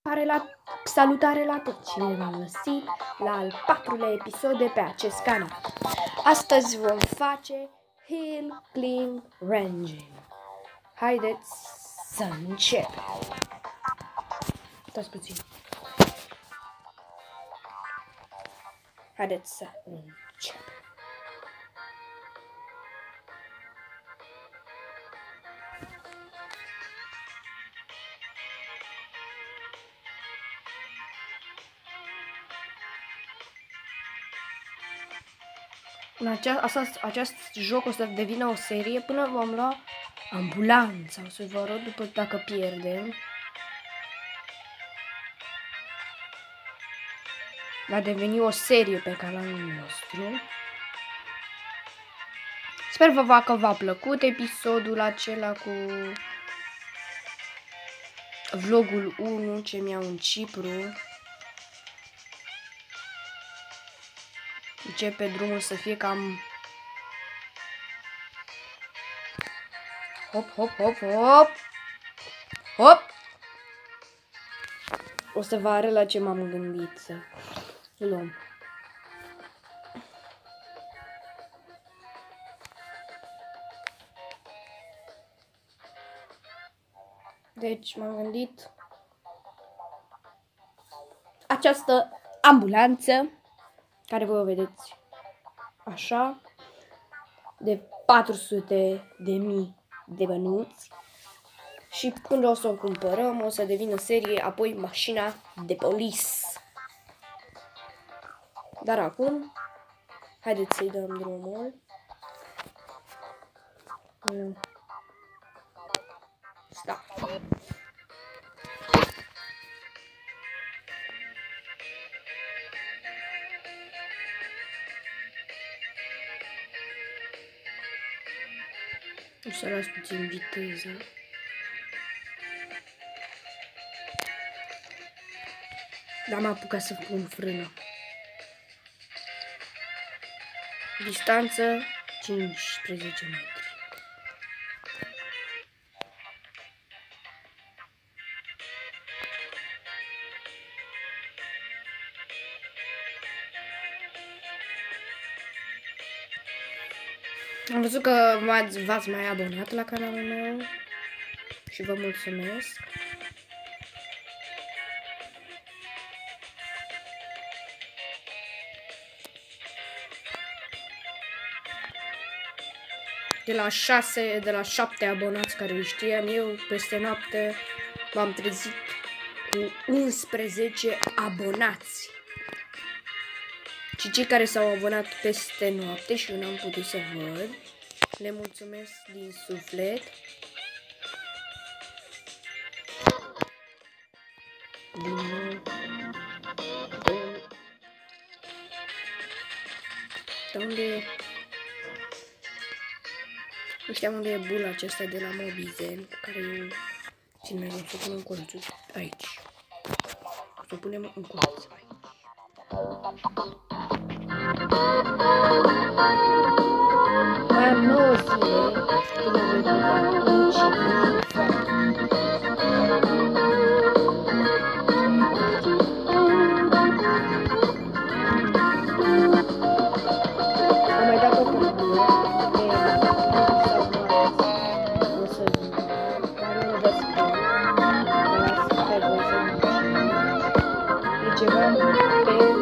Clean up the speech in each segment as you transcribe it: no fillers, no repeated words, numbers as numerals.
Salutare la toți și v-am găsit la al 4-lea episod de pe acest canal. Astăzi vom face Hill Climb Ranging. Haideți să începem. Stați puțin. Haideți să începem. Acest joc o să devină o serie până vom lua ambulanța. O să vă arăt după dacă pierdem. Va deveni o serie pe canalul nostru. Sper că v-a plăcut episodul acela cu vlogul 1 ce mi-au în Cipru. Începe drumul să fie cam hop, hop, hop, hop, hop. O să vă arăt la ce m-am gândit să luăm. Deci m-am gândit această ambulanță care vă vedeți așa, de 400.000 de bănuți, și când o să o cumpărăm o să devină serie apoi mașina de polis. Dar acum haideți să-i dăm drumul. Sta. O să las puțin viteza. Dar m-am apucat să pun frână. Distanță 15 metri. Am văzut că v-ați mai abonat la canalul meu și vă mulțumesc. De la 7 abonați care îi știam eu, peste noapte m-am trezit cu 11 abonați. Și cei care s-au abonat peste noapte și eu n-am putut să văd, le mulțumesc din suflet. Din nou. De unde? Nu știam unde e bula aceasta de la Mobizen, care eu țin mai mult să o punem în colțul aici. O să o punem în colț aici. Mai am 9 zile până voi pleca în Cipru. Am mai dat o cărbună pe o să vin, dar nu vă spun, las pe voi să nu. E ceva pe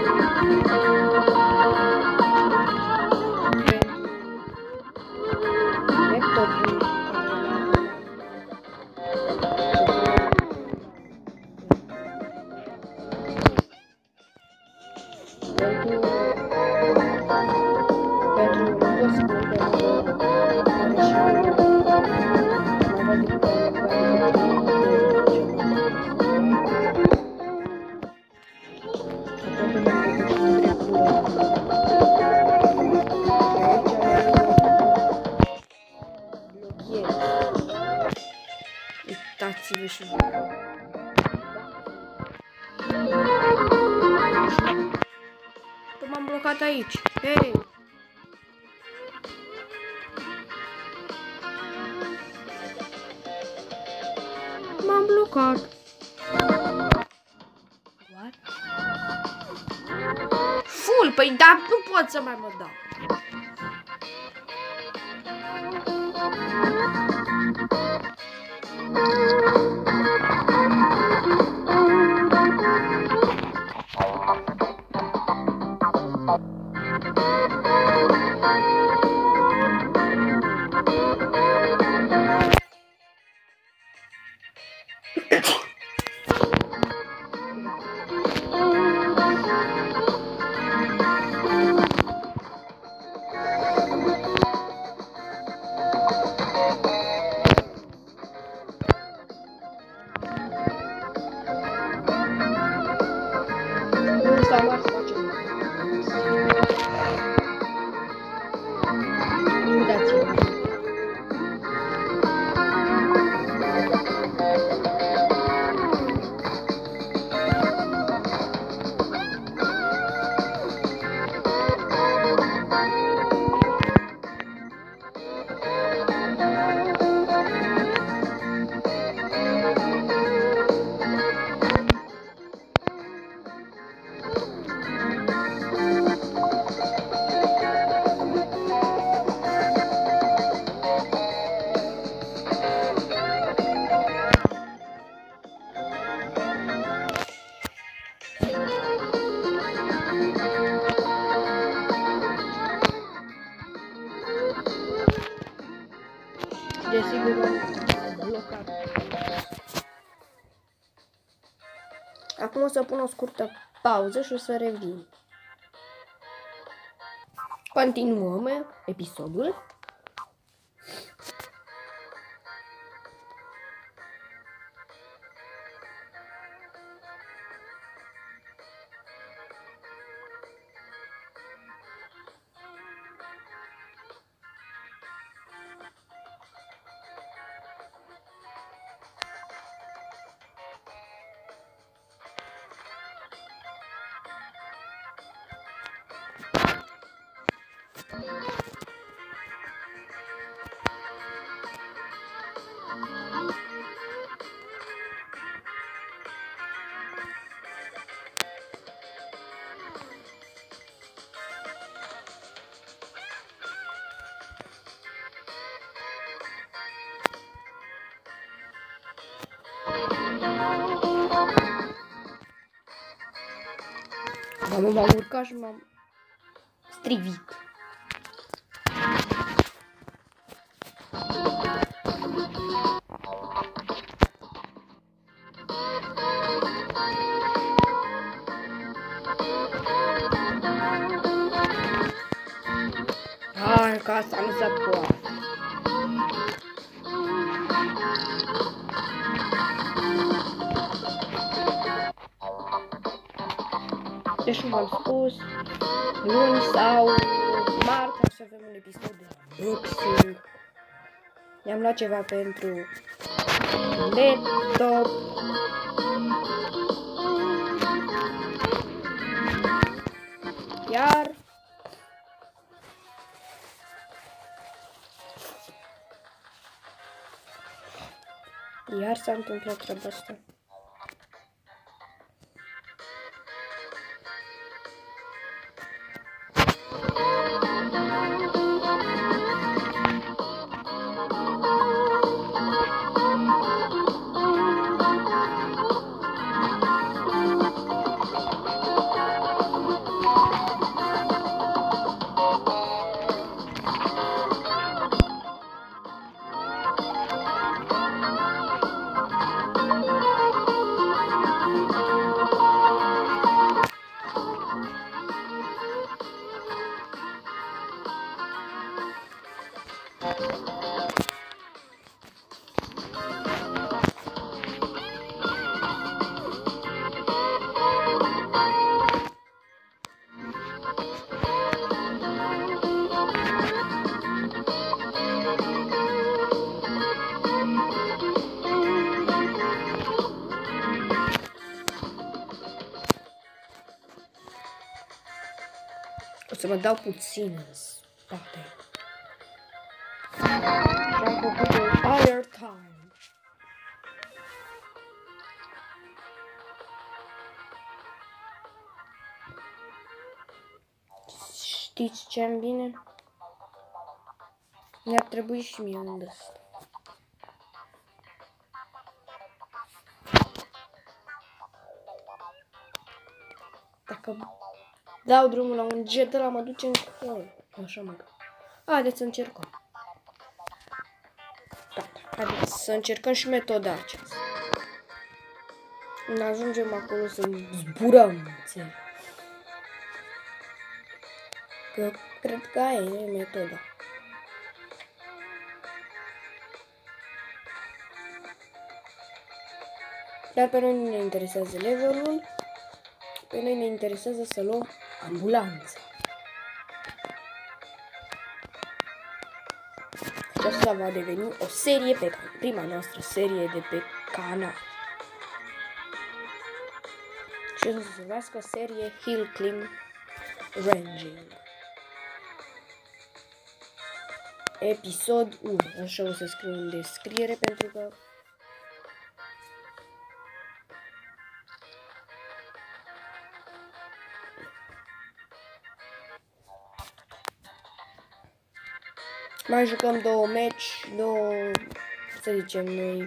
uitați-vă și voi. Că m-am blocat aici. Hei! M-am blocat. păi da, nu pot să mai mă dau. Desigur am blocat. Acum o să pun o scurtă pauză și o să revin. Continuăm episodul. M-am urcat și m-am strivit. Hai, că asta nu se poate. Deci cum am spus, luni sau marți o să avem un episod de unboxing. I-am luat ceva pentru laptop. Iar s-a întâmplat treaba asta. O să mă dau puțin în spate. Și am făcut un fire time. Știți ce-mi bine? Mi-ar trebui și mie un ăsta. Dacă dau drumul la un jet, ăla mă duce în colo. Așa mă gândesc. Haideți să încercăm. Gata, haideți să încercăm și metoda aceasta. Când ajungem acolo să zburăm, înțeleg. Că cred că aia e metoda. Dar pe noi nu ne interesează levelul. Pe noi ne interesează să luăm ambulanța. Aceasta va deveni o serie pe canal. Prima noastră serie de pe canal. Și o să se numească serie Hill Climb Ranging. Episod 1. Așa o să scriu în descriere pentru că mai jucăm două meci, să zicem noi,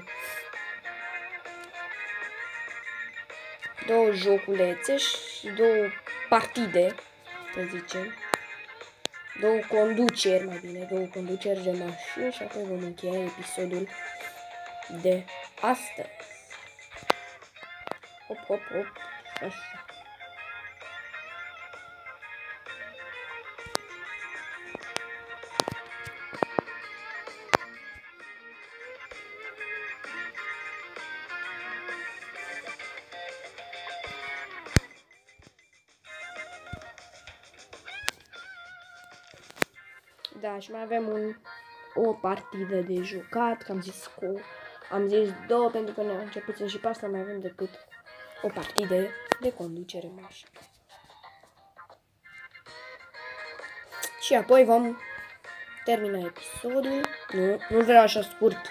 două joculețe și două partide, să zicem. Două conduceri, mai bine, două conduceri de mașini și apoi vom încheia episodul de astăzi. Hop, hop, hop, așa. Da, și mai avem o partidă de jucat, că am zis două pentru că ne-am început și pe asta mai avem decât o partidă de conducere mașină. Și apoi vom termina episodul. Nu vreau așa scurt.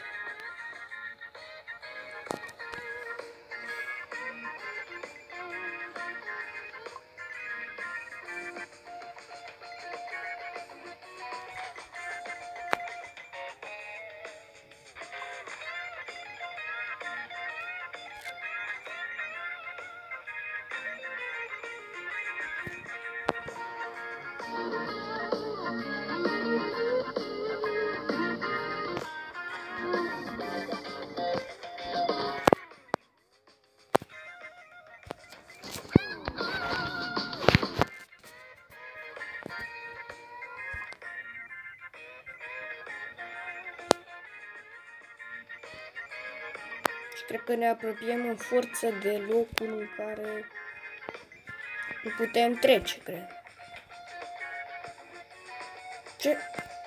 Cred că ne apropiem în forță de locul în care nu putem trece, cred. Ce?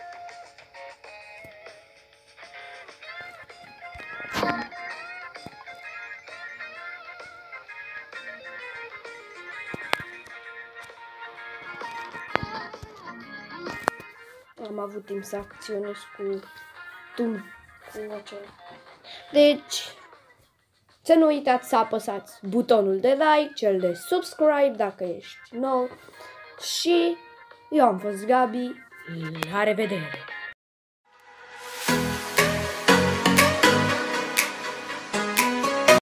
Am avut timp să acționez cu acela. Deci, să nu uitați să apăsați butonul de like, cel de subscribe dacă ești nou. Și eu am fost Gabi. La revedere!